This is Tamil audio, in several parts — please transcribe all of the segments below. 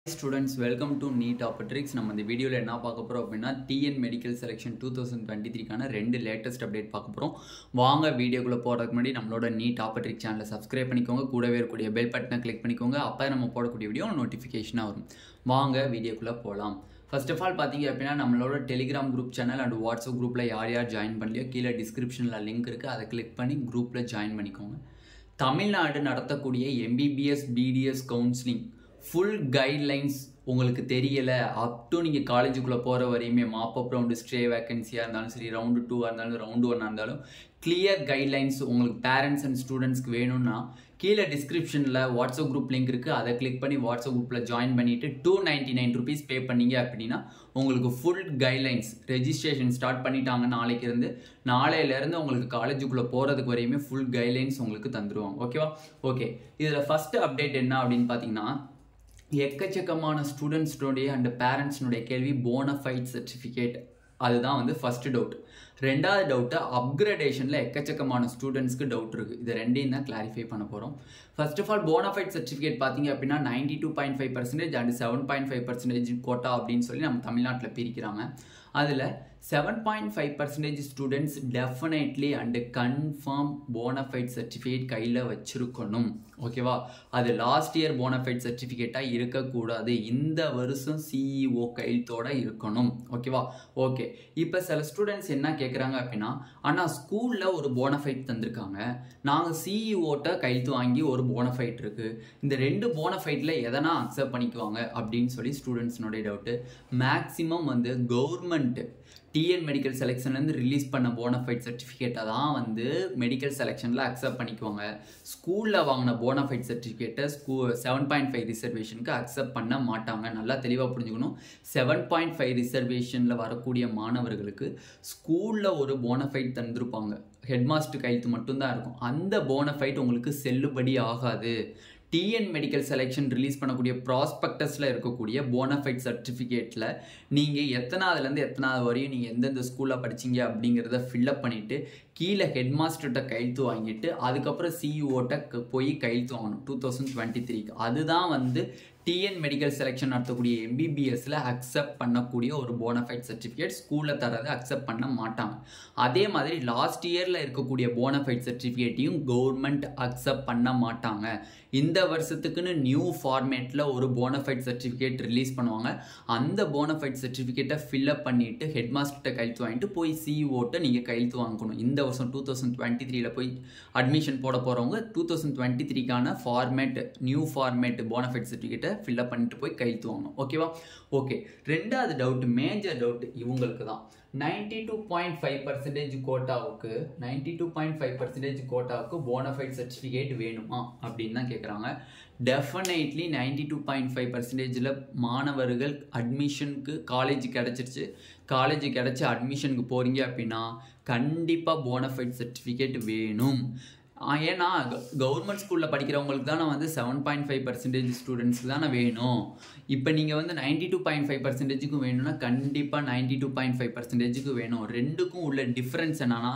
Students, welcome to Neet Optics. நம்ம இந்த வீடியோல என்ன பார்க்க போறோம் அப்படினா TN Medical Selection 2023 கான ரெண்டு லேட்டஸ்ட் அப்டேட் பார்க்க போறோம். வாங்க வீடியோக்குள்ள போறதுக்கு முன்னாடி நம்மளோட Neet Optics சேனலை Subscribe பண்ணிக்கோங்க. கூடவே இருக்கக்கூடிய பெல் பட்டனை கிளிக் பண்ணிக்கோங்க. அப்போ நம்ம போடக்கூடிய வீடியோ நோட்டிஃபிகேஷனா வரும். வாங்க வீடியோக்குள்ள போலாம். First of all பாத்தீங்க அப்படினா நம்மளோட Telegram group channel and WhatsApp groupல யார் ஜாயின் பண்ணலையோ கீழ டிஸ்கிரிப்ஷன்ல லிங்க் இருக்கு. அதை கிளிக் பண்ணி குரூப்ல ஜாயின் பண்ணிக்கோங்க. தமிழ்நாடு நடத்தக்கூடிய MBBS BDS counselling full guidelines உங்களுக்கு தெரியல up to நீங்க காலேஜுக்குள்ள போற வரையுமே மாப் அப் ரவுண்ட் ஸ்ட்ரே வேகன்சியா இருந்தாலும் சரி ரவுண்ட் 2 இருந்தாலும் ரவுண்ட் 1 இருந்தாலும் கிளியர் கைட்லைன்ஸ் உங்களுக்கு பேரண்ட்ஸ் அண்ட் ஸ்டூடெண்ட்ஸ்க்கு வேணும்னா கீழே டிஸ்கிரிப்ஷன்ல வாட்ஸ்அப் குரூப் லிங்க் இருக்கு. அதை கிளிக் பண்ணி வாட்ஸ்அப் குரூப்ல ஜாயின் பண்ணிட்டு 299 rupees பே பண்ணீங்க அப்படின்னா உங்களுக்கு ஃபுல் கைட்லைன்ஸ் ரெஜிஸ்ட்ரேஷன் ஸ்டார்ட் பண்ணிட்டாங்க. நாளையில இருந்து உங்களுக்கு காலேஜுக்குள்ள போறதுக்கு வரையுமே ஃபுல் கைட்லைன்ஸ் உங்களுக்கு தந்துருவாங்க. ஓகேவா? ஓகே, இதுல ஃபர்ஸ்ட் அப்டேட் என்ன அப்படின்னு பாத்தீங்கன்னா எக்கச்சக்கமான ஸ்டூடெண்ட்ஸ்னுடைய அண்ட் பேரண்ட்ஸ்னுடைய கேள்வி போனஃபைட் சர்டிஃபிகேட். அதுதான் வந்து ஃபர்ஸ்ட் டவுட். ரெண்டாவது டவுட்டு அப்கிரேடேஷனில் எக்கச்சக்கமான ஸ்டூடெண்ட்ஸ்க்கு டவுட் இருக்குது. இது ரெண்டையும் தான் கிளாரிஃபை பண்ண போகிறோம். First of all bona fide certificate பார்த்தீங்க அப்படின்னா 92.5% அண்ட் 7.5% கோட்டா அப்படின்னு சொல்லி நம்ம தமிழ்நாட்டில் பிரிக்கிறாங்க. அதில் 7.5% students definitely and confirm bona fide certificate கையில் வச்சிருக்கணும். ஓகேவா? அது லாஸ்ட் இயர் போனஃபைட் சர்டிஃபிகேட்டாக இருக்கக்கூடாது. இந்த வருஷம் CEO கையெழுத்தோட இருக்கணும். ஓகேவா? ஓகே, இப்போ சில ஸ்டூடெண்ட்ஸ் என்ன கேட்குறாங்க அப்படின்னா, ஆனால் ஸ்கூலில் ஒரு போனஃபைட் தந்திருக்காங்க, நாங்கள் CEOட்ட கையெழுத்து வாங்கி ஒரு போனஃபைட் இருக்குது, இந்த ரெண்டு போனஃபைட்டில் எதனா அக்செப்ட் பண்ணிக்குவாங்க அப்படின்னு சொல்லி ஸ்டூடெண்ட்ஸ்னுடைய டவுட்டு. மேக்ஸிமம் வந்து கவர்மெண்ட் TN மெடிக்கல் செலெக்ஷன்லேருந்து ரிலீஸ் பண்ண போனஃபைட் சர்டிஃபிகேட்டை தான் வந்து மெடிக்கல் செலெக்ஷனில் அக்செப்ட் பண்ணிக்குவாங்க. ஸ்கூலில் வாங்கின போனஃபைட் சர்டிஃபிகேட்டை 7.5 ரிசர்வேஷனுக்கு அக்செப்ட் பண்ண மாட்டாங்க. நல்லா தெளிவாக புரிஞ்சுக்கணும். 7.5 ரிசர்வேஷனில் வரக்கூடிய மாணவர்களுக்கு ஸ்கூலில் ஒரு போனஃபைட் தந்திருப்பாங்க, ஹெட்மாஸ்டர் கையெழுத்து மட்டும்தான் இருக்கும். அந்த போனஃபைட் உங்களுக்கு செல்லுபடி ஆகாது. TN மெடிக்கல் செலெக்ஷன் ரிலீஸ் பண்ணக்கூடிய ப்ராஸ்பெக்டஸில் இருக்கக்கூடிய போனஃபைட் சர்டிஃபிகேட்டில் நீங்கள் எத்தனாவதுலேருந்து எத்தனாவது வரையும் நீங்கள் எந்தெந்த ஸ்கூலில் படிச்சிங்க அப்படிங்கிறத ஃபில்லப் பண்ணிவிட்டு கீழே ஹெட்மாஸ்டர்கிட்ட கையெழுத்து வாங்கிட்டு அதுக்கப்புறம் CEOட்ட போய் கையெழுத்து வாங்கணும் 2023க்கு. அதுதான் வந்து TN மெடிக்கல் செலெக்ஷன் நடத்தக்கூடிய MBBSல அக்செப்ட் பண்ணக்கூடிய ஒரு போனஃபைட் சர்டிஃபிகேட். ஸ்கூலில் தரதை அக்செப்ட் பண்ண மாட்டாங்க. அதே மாதிரி லாஸ்ட் இயரில் இருக்கக்கூடிய போனஃபைட் சர்டிஃபிகேட்டையும் கவர்மெண்ட் அக்செப்ட் பண்ண மாட்டாங்க. இந்த வருஷத்துக்குன்னு நியூ ஃபார்மேட்டில் ஒரு போனஃபைட் சர்டிஃபிகேட் ரிலீஸ் பண்ணுவாங்க. அந்த போனஃபைட் சர்டிஃபிகேட்டை ஃபில்அப் பண்ணிவிட்டு ஹெட்மாஸ்டர்கிட்ட கையெழுத்து வாங்கிட்டு போய் CEOட்ட நீங்கள் கையெழுத்து வாங்கணும். இந்த வருஷம் 2023ல் போய் அட்மிஷன் போட போகிறவங்க 2023க்கான ஃபார்மேட் நியூ ஃபார்மேட் போனஃபைட் சர்டிஃபிகேட்டை ஃபில்அப் பண்ணிட்டு போய் கையெழுத்து வாங்கணும். ஓகேவா? ஓகே, ரெண்டாவது டவுட், மேஜர் டவுட் இவங்களுக்கு தான். 92.5% கோட்டாவுக்கு 92.5% கோட்டாவுக்கு போனஃபைட் சர்டிஃபிகேட் வேணுமா அப்படின்னு தான் கேட்குறாங்க. டெஃபினெட்லி 92.5%ல் மாணவர்கள் அட்மிஷனுக்கு காலேஜ் கிடச்சிருச்சு. காலேஜ் கிடச்சி அட்மிஷனுக்கு போகிறீங்க அப்படின்னா கண்டிப்பாக போனஃபைட் சர்டிஃபிகேட் வேணும். ஏன்னா கவர்மெண்ட் ஸ்கூலில் படிக்கிறவங்களுக்கு தானே வந்து 7.5% ஸ்டூடெண்ட்ஸ்க்கு தானே வேணும். இப்போ நீங்கள் வந்து 92.5%க்கு வேணும்னா கண்டிப்பாக 92.5%க்கு வேணும். ரெண்டுக்கும் உள்ள டிஃப்ரென்ஸ் என்னன்னா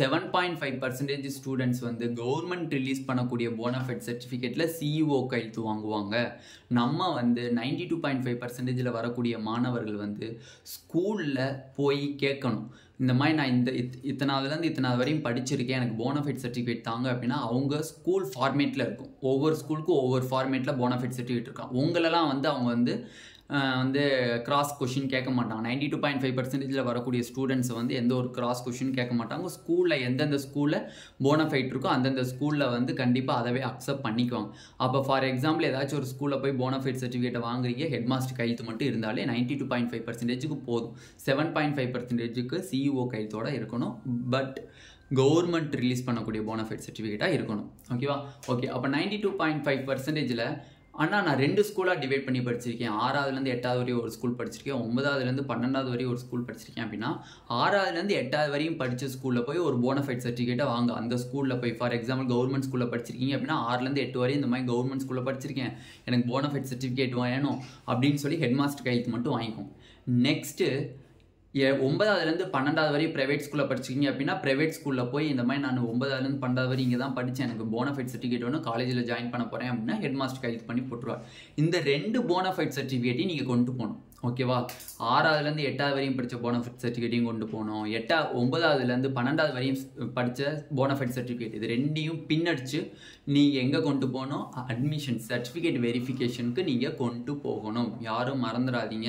7.5% ஸ்டூடெண்ட்ஸ் வந்து கவர்மெண்ட் ரிலீஸ் பண்ணக்கூடிய போனஃபைட் சர்டிஃபிகேட்டில் CEO கையெழுத்து வாங்குவாங்க. நம்ம வந்து 92.5%ல் வரக்கூடிய மாணவர்கள் வந்து ஸ்கூலில் போய் கேட்கணும், இந்த மாதிரி நான் இத்தனாவதுலேருந்து இத்தனாவது வரையும் படிச்சிருக்கேன், எனக்கு போனஃபைட் சர்டிஃபிகேட் தாங்க அப்படின்னா அவங்க ஸ்கூல் ஃபார்மேட்டில் இருக்கும். ஒவ்வொரு ஸ்கூலுக்கும் ஒவ்வொரு ஃபார்மேட்டில் போனஃபைட் சர்டிஃபிகேட் இருக்கும். உங்களெல்லாம் வந்து அவங்க வந்து கிராஸ் கொஷின் கேட்க மாட்டாங்க. 92.5%ல் வரக்கூடிய ஸ்டூடெண்ட்ஸ் வந்து எந்த ஒரு கிராஸ் கொஷின் கேட்க மாட்டாங்க. ஸ்கூலில் எந்தெந்த ஸ்கூலில் போனஃபைட் இருக்கோ அந்தந்த ஸ்கூலில் வந்து கண்டிப்பாக அதவே அக்செப்ட் பண்ணிக்குவாங்க. அப்போ ஃபார் எக்ஸாம்பிள் ஏதாச்சும் ஒரு ஸ்கூலில் போய் போனஃபைட் சர்டிஃபிகேட்டை வாங்குறீங்க, ஹெட்மாஸ்டர் கையெழுத்து மட்டும் இருந்தாலே 92.5%க்கு போதும். 7.5%க்கு CEO கையெழுத்தோடு இருக்கணும். பட் கவர்மெண்ட் ரிலீஸ் பண்ணக்கூடிய போனஃபைட் சர்டிஃபிகேட்டாக இருக்கணும். ஓகேவா? ஓகே, அப்போ 92.5%ல் ஆனால் நான் 2 ஸ்கூலாக டிவைட் பண்ணி படிச்சிருக்கேன். 6வதுலேருந்து 8வது வரையும் ஒரு ஸ்கூல் படிச்சிருக்கேன், 9வதுலேருந்து 12வது வரையும் ஒரு ஸ்கூல் படிச்சிருக்கேன் அப்படின்னா 6வதுலேருந்து 8வது வரையும் படித்த ஸ்கூலில் போய் ஒரு போனஃபைட் சர்டிஃபிகேட்டை வாங்க. அந்த ஸ்கூலில் போய் ஃபார் எக்ஸாம்பிள் கவர்மெண்ட் ஸ்கூலில் படிச்சிருக்கீங்க அப்படின்னா 6லேருந்து 8 வரையும் இந்த மாதிரி கவர்மெண்ட் ஸ்கூலில் படிச்சிருக்கேன், எனக்கு போனஃபைட் சர்டிஃபிகேட் வேணும் அப்படின்னு சொல்லி ஹெட்மாஸ்டர் கையெழுத்து மட்டும் வாங்கிக்கும். நெக்ஸ்ட்டு 9ஆவதுலேருந்து 12ஆவது வரை ப்ரைவேட் ஸ்கூலில் படிச்சிங்க அப்படின்னா ப்ரைவேட் ஸ்கூலில் போய் இந்த மாதிரி நான் 9ஆவதுலேருந்து 12ஆவது வரை இங்கே தான் படித்தேன், எனக்கு போனஃபைட் சர்டிஃபிகேட் வேணும், காலேஜில் ஜாயின் பண்ண போகிறேன் அப்படின்னா ஹெட் மாஸ்டர் கைது பண்ணி போட்டுருவார். இந்த 2 போனஃபைட் சர்டிஃபிகேட்டையும் நீங்கள் கொண்டு போகணும். ஓகேவா? 6ஆவதுலேருந்து 8ஆவது வரையும் படித்த போனஃபைட் சர்டிஃபிகேட்டையும் கொண்டு போகணும். 9ஆவதுலேருந்து 12ஆவது வரையும் படித்த போனஃபைட் சர்டிஃபிகேட் இது 2யும் பின்னடிச்சு நீங்கள் எங்கே கொண்டு போகணும்? அட்மிஷன் சர்டிஃபிகேட் வெரிஃபிகேஷனுக்கு நீங்கள் கொண்டு போகணும். யாரும் மறந்துடாதீங்க.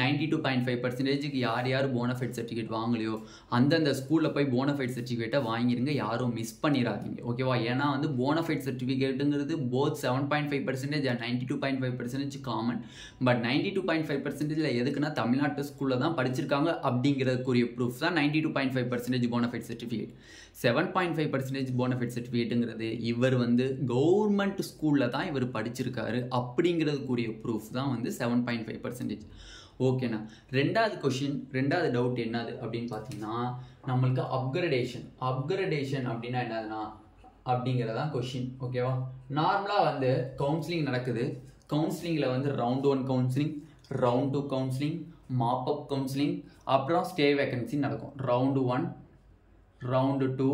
92.5% யார் யார் போனஃபைட் சர்டிஃபிகேட் வாங்கலையோ அந்தந்த ஸ்கூலில் போய் போனஃபைட் சர்டிஃபிகேட்டை வாங்கிருங்க. யாரும் மிஸ் பண்ணிடாதீங்க. ஓகேவா? ஏன்னா வந்து போனஃபைட் சர்டிஃபிகேட்டுங்கிறது போத் 7.5% and 92.5% காமன். பட் 92.5% எதுக்குன்னா தமிழ்நாட்டு ஸ்கூலில் தான் படிச்சிருக்காங்க அப்படிங்கிறதுக்குரிய ப்ரூஃப் தான் 92.5% போனஃபைட் சர்டிஃபிகேட். 7.5% போனஃபைட் சர்டிஃபிகேட்டுங்கிறது இவர் வந்து கவர்மெண்ட் ஸ்கூலில் தான் இவர் படிச்சிருக்காரு அப்படிங்கிறதுக்குரிய ப்ரூஃப் தான் வந்து 7.5%. ஓகேண்ணா. ரெண்டாவது டவுட் என்னது அப்படின்னு பார்த்தீங்கன்னா நம்மளுக்கு அப்கிரடேஷன் அப்படின்னா என்னதுன்னா அப்படிங்கிறதான் கொஷின். ஓகேவா? நார்மலாக வந்து கவுன்சிலிங் நடக்குது. கவுன்சிலிங்கில் வந்து round 1 counselling, round 2 counselling, mop up counselling, அப்புறம் ஸ்டே வேகன்சி நடக்கும். ரவுண்டு 1, ரவுண்டு 2,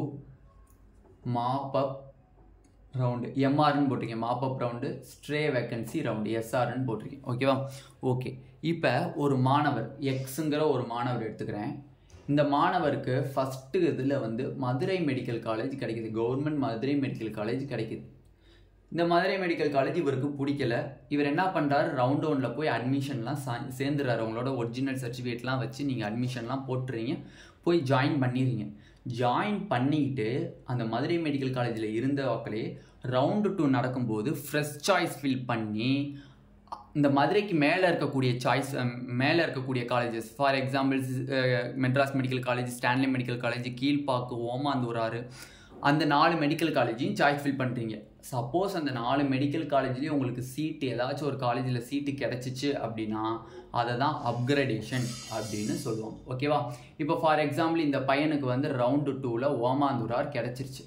மாப்அப் ரவுண்டு எம்ஆர்னு போட்டிருக்கேன், mop up round, stay vacancy round எஸ்ஆர்னு போட்டிருக்கேன். ஓகேவா? ஓகே. இப்போ ஒரு மாணவர் எக்ஸுங்கிற ஒரு மாணவர் எடுத்துக்கிறேன். இந்த மாணவருக்கு ஃபஸ்ட்டு இதில் வந்து மதுரை மெடிக்கல் காலேஜ் கிடைக்கிது, கவர்மெண்ட் மதுரை மெடிக்கல் காலேஜ் கிடைக்கிது. இந்த மதுரை மெடிக்கல் காலேஜ் இவருக்கு பிடிக்கல. இவர் என்ன பண்ணுறாரு? ரவுண்ட் 1 போய் அட்மிஷன்லாம் சேர்ந்துறாரு. உங்களோட ஒரிஜினல் சர்டிஃபிகேட்லாம் வச்சு நீங்கள் அட்மிஷன்லாம் போட்டுறீங்க, போய் ஜாயின் பண்ணிடுறீங்க. ஜாயின் பண்ணிக்கிட்டு அந்த மதுரை மெடிக்கல் காலேஜில் இருந்த வாக்கிலே ரவுண்டு 2 நடக்கும்போது ஃப்ரெஷ் சாய்ஸ் ஃபில் பண்ணி இந்த மதுரைக்கு மேலே இருக்கக்கூடிய colleges, for example Madras medical college, Stanley medical college, Kilpauk, Omandurar, அந்த 4 மெடிக்கல் காலேஜையும் சாய்ஸ் ஃபில் பண்ணுறீங்க. சப்போஸ் அந்த 4 மெடிக்கல் காலேஜ்லேயும் உங்களுக்கு சீட்டு ஏதாச்சும் ஒரு காலேஜில் சீட்டு கிடச்சிச்சு அப்படின்னா அதை தான் அப்கிரடேஷன் அப்படின்னு சொல்லுவோம். ஓகேவா? இப்போ ஃபார் எக்ஸாம்பிள் இந்த பையனுக்கு வந்து ரவுண்டு 2ல் ஓமாந்தூரார் கிடச்சிருச்சு.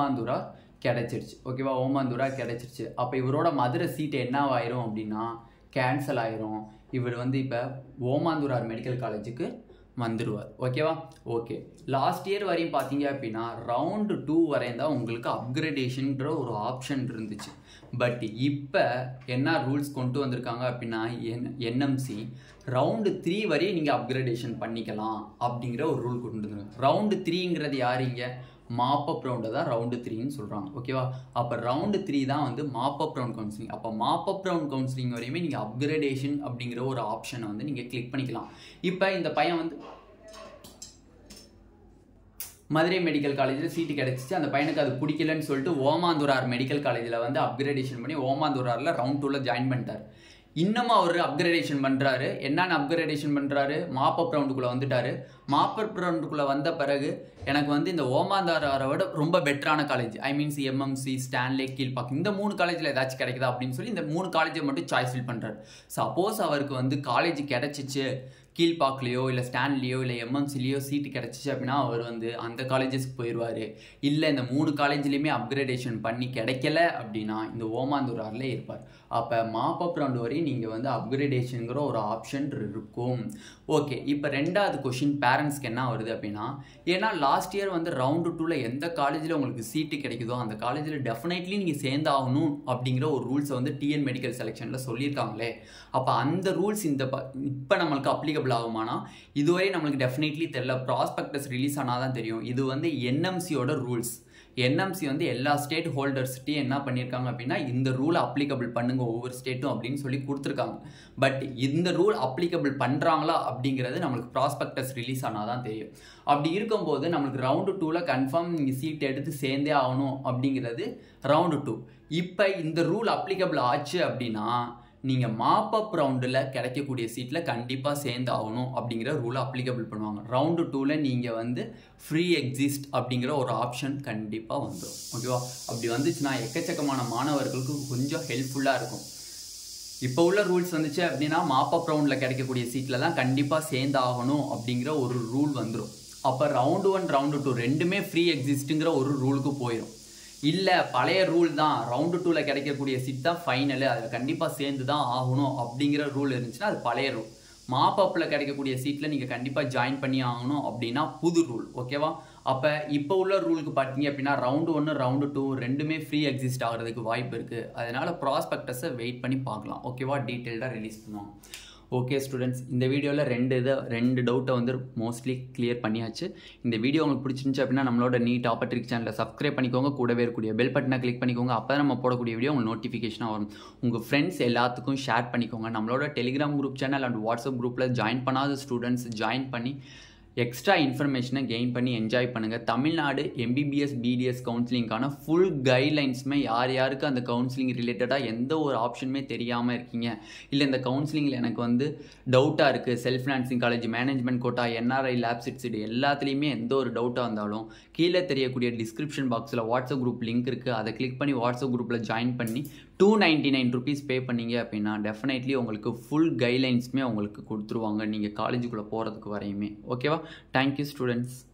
ஓகேவா? ஓமாந்தூரார் கிடச்சிருச்சு. அப்போ இவரோட மதுரை சீட்டு என்னவாயிரும் அப்படின்னா கேன்சல் ஆயிரும். இவர் வந்து இப்போ ஓமாந்தூரார் மெடிக்கல் காலேஜுக்கு வந்துடுவார். ஓகேவா? ஓகே. லாஸ்ட் இயர் வரையும் பார்த்தீங்க அப்படின்னா ரவுண்டு 2 வரையும் தான் உங்களுக்கு அப்கிரடேஷன்ற ஒரு ஆப்ஷன் இருந்துச்சு. பட் இப்போ என்ன ரூல்ஸ் கொண்டு வந்திருக்காங்க அப்படின்னா என்எம்சி ரவுண்டு 3 வரையும் நீங்கள் அப்கிரடேஷன் பண்ணிக்கலாம் அப்படிங்கிற ஒரு ரூல் கொண்டு வந்துருக்காங்க. ரவுண்டு 3ங்கிறது யார்? இங்கே மாப்அப் ரவுண்டை தான் ரவுண்டு 3ன்னு சொல்கிறாங்க. ஓகேவா? அப்போ ரவுண்டு 3 தான் வந்து மாப்அப் ரவுண்ட் கவுன்சிலிங். அப்போ மாப்அப் ரவுண்ட் கவுன்சிலிங் வரையுமே நீங்கள் அப்கிரடேஷன் அப்படிங்கிற ஒரு ஆப்ஷனை வந்து நீங்கள் கிளிக் பண்ணிக்கலாம். இப்போ இந்த பையன் வந்து மதுரை மெடிக்கல் காலேஜில் சீட்டு கிடச்சிச்சு, அந்த பையனுக்கு அது பிடிக்கலன்னு சொல்லிட்டு ஓமாந்தூரார் மெடிக்கல் காலேஜில் வந்து அப்கிரடேஷன் பண்ணி ஓமாந்தூராரில் ரவுண்ட் 2ல் ஜாயின் பண்ணிட்டார். இன்னமும் அவர் அப்கிரடேஷன் பண்ணுறாரு. என்னென்ன அப்கிரடேஷன் பண்ணுறாரு? மாப்அப் ரவுண்டுக்குள்ளே வந்துட்டார். மாப்அப் ரவுண்டுக்குள்ளே வந்த பிறகு எனக்கு வந்து இந்த ஓமாந்தூராரை விட ரொம்ப பெட்டரான college, I means MMC, Stanley, Kilpauk, இந்த 3 காலேஜில் ஏதாச்சும் கிடைக்குதா அப்படின்னு சொல்லி இந்த 3 காலேஜை மட்டும் சாய்ஸ் ஃபில் பண்ணுறாரு. சப்போஸ் அவருக்கு வந்து காலேஜ் கிடச்சிச்சு, கீழ்பாக்லேயோ இல்லை ஸ்டான்லேயோ இல்லை எம்எம்சிலேயோ சீட்டு கிடச்சிச்சு அப்படின்னா அவர் வந்து அந்த காலேஜஸ்க்கு போயிடுவார். இல்லை இந்த 3 காலேஜ்லேயுமே அப்கிரேடேஷன் பண்ணி கிடைக்கல அப்படின்னா இந்த ஓமாந்தூராரில் இருப்பார். அப்போ மாப்அப் ரவுண்டு வரையும் நீங்கள் வந்து அப்கிரேடேஷனுங்கிற ஒரு ஆப்ஷன் இருக்கும். ஓகே. இப்போ ரெண்டாவது கொஷின் பேரண்ட்ஸ்க்கு என்ன வருது அப்படின்னா, ஏன்னா லாஸ்ட் இயர் வந்து ரவுண்டு 2ல் எந்த காலேஜில் உங்களுக்கு சீட்டு கிடைக்குதோ அந்த காலேஜில் டெஃபினெட்லி நீங்கள் சேர்ந்தாகணும் அப்படிங்கிற ஒரு ரூல்ஸை வந்து டிஎன் மெடிக்கல் செலெக்ஷனில் சொல்லியிருக்காங்களே. அப்போ அந்த ரூல்ஸ் இப்போ நம்மளுக்கு அப்ளிகபிள் ஆகுமானா இதுவரை நம்மளுக்கு டெஃபினெட்லி தெரியல. ப்ராஸ்பெக்டஸ் ரிலீஸ் ஆனால் தான் தெரியும். இது வந்து என்எம்சியோட ரூல்ஸ். என்எம்சி வந்து எல்லா ஸ்டேட் ஹோல்டர்ஸ்கிட்டையும் என்ன பண்ணியிருக்காங்க அப்படின்னா இந்த ரூலை அப்ளிகபிள் பண்ணுங்க ஒவ்வொரு ஸ்டேட்டும் அப்படின்னு சொல்லி கொடுத்துருக்காங்க. பட் இந்த ரூல் அப்ளிகபிள் பண்ணுறாங்களா அப்படிங்கிறது நம்மளுக்கு ப்ராஸ்பெக்டஸ் ரிலீஸ் ஆனால் தான் தெரியும். அப்படி இருக்கும்போது நம்மளுக்கு ரவுண்டு 2ல் கன்ஃபார்ம் நீங்கள் சீட் எடுத்து சேர்ந்தே ஆகணும் அப்படிங்கிறது ரவுண்டு 2. இப்போ இந்த ரூல் அப்ளிகபிள் ஆச்சு அப்படின்னா நீங்கள் மாப்அப் ரவுண்டில் கிடைக்கக்கூடிய சீட்டில் கண்டிப்பாக சேர்ந்து ஆகணும் அப்படிங்கிற ரூலை அப்ளிகபிள் பண்ணுவாங்க. ரவுண்டு 2ல் நீங்கள் வந்து ஃப்ரீ எக்ஸிஸ்ட் அப்படிங்கிற ஒரு ஆப்ஷன் கண்டிப்பாக வந்துடும். ஓகேவா? அப்படி வந்துச்சுன்னா எக்கச்சக்கமான மாணவர்களுக்கு கொஞ்சம் ஹெல்ப்ஃபுல்லாக இருக்கும். இப்போ உள்ள ரூல்ஸ் வந்துச்சு அப்படின்னா மாப்அப் ரவுண்டில் கிடைக்கக்கூடிய சீட்டில் தான் கண்டிப்பாக சேர்ந்து ஆகணும் அப்படிங்கிற ஒரு ரூல் வந்துடும். அப்போ ரவுண்டு 1 ரவுண்டு 2 ரெண்டுமே ஃப்ரீ எக்ஸிஸ்ட்டுங்கிற ஒரு ரூலுக்கு போயிடும். இல்லை பழைய ரூல் தான், ரவுண்டு 2ல் கிடைக்கக்கூடிய சீட் தான் ஃபைனலு, அதில் கண்டிப்பாக சேர்ந்து தான் ஆகணும் அப்படிங்கிற ரூல் இருந்துச்சுன்னா அது பழைய ரூல். மாப்பப்பில் கிடைக்கக்கூடிய சீட்டில் நீங்கள் கண்டிப்பாக ஜாயின் பண்ணி ஆகணும் அப்படின்னா புது ரூல். ஓகேவா? அப்போ இப்போ உள்ள ரூலுக்கு பார்த்தீங்க அப்படின்னா ரவுண்டு 1 ரவுண்டு 2 ரெண்டுமே ஃப்ரீ எக்ஸிஸ்ட் ஆகிறதுக்கு வாய்ப்பு இருக்குது. அதனால் ப்ராஸ்பெக்டஸை வெயிட் பண்ணி பார்க்கலாம். ஓகேவா? டீட்டெயில்டாக ரிலீஸ் பண்ணுவாங்க. ஓகே ஸ்டூடெண்ட்ஸ், இந்த வீடியோவில் ரெண்டு டவுட்டை வந்து மோஸ்ட்லி கிளியர் பண்ணியாச்சு. இந்த வீடியோ உங்களுக்கு பிடிச்சிருந்துச்சு அப்படின்னா நம்மளோட நீட் ஆப்பர்ட்ரிக் சேனலை சப்ஸ்கிரைப் பண்ணிக்கோங்க. கூடவே இருக்கக்கூடிய பெல் பட்டனை கிளிக் பண்ணிக்கோங்க. அப்போ தான் நம்ம போடக்கூடிய வீடியோ உங்களுக்கு நோட்டிஃபிகேஷனாக வரும். உங்கள் ஃப்ரெண்ட்ஸ் எல்லாத்துக்கும் ஷேர் பண்ணிக்கோங்க. நம்மளோட Telegram group channel and WhatsApp குரூப்பில் ஜாயின் பண்ணாத ஸ்டூடெண்ட்ஸ் ஜாயின் பண்ணி எக்ஸ்ட்ரா இன்ஃபர்மேஷனை கெயின் பண்ணி என்ஜாய் பண்ணுங்கள். தமிழ்நாடு எம்பிபிஎஸ் பிடிஎஸ் கவுன்சிலிங்கான ஃபுல் கைட்லைன்ஸுமே யாருக்கு அந்த கவுன்சிலிங் ரிலேட்டடாக எந்த ஒரு ஆப்ஷனுமே தெரியாமல் இருக்கீங்க, இல்லை இந்த கவுன்சிலிங்கில் எனக்கு வந்து டவுட்டாக இருக்குது, self financing college, management quota, NRI lab seat எல்லாத்துலேயுமே எந்த ஒரு டவுட்டாக இருந்தாலும் கீழே தெரியக்கூடிய டிஸ்கிரிப்ஷன் பாக்ஸில் வாட்ஸ்அப் குரூப் லிங்க் இருக்குது. அதை கிளிக் பண்ணி வாட்ஸ்அப் குரூப்பில் ஜாயின் பண்ணி 299 rupees பே பண்ணீங்க அப்படின்னா டெஃபினெட்லி உங்களுக்கு ஃபுல் கைட்லைன்ஸுமே உங்களுக்கு கொடுத்துருவாங்க நீங்கள் காலேஜுக்குள்ளே போகிறதுக்கு வரையுமே. ஓகேவா? Thank you students.